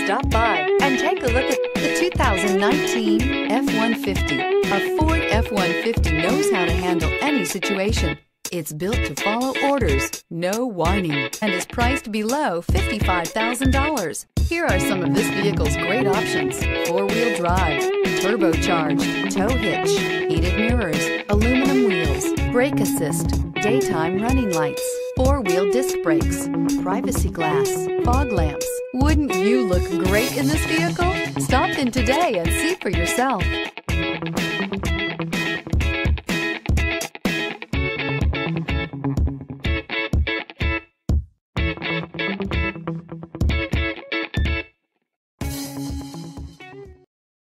Stop by and take a look at the 2019 F-150. A Ford F-150 knows how to handle any situation. It's built to follow orders, no whining, and is priced below $55,000. Here are some of this vehicle's great options: four-wheel drive, turbocharged, tow hitch, heated mirrors, aluminum wheels, brake assist, daytime running lights, four-wheel disc brakes, privacy glass, fog lamps. Wouldn't you look great in this vehicle? Stop in today and see for yourself.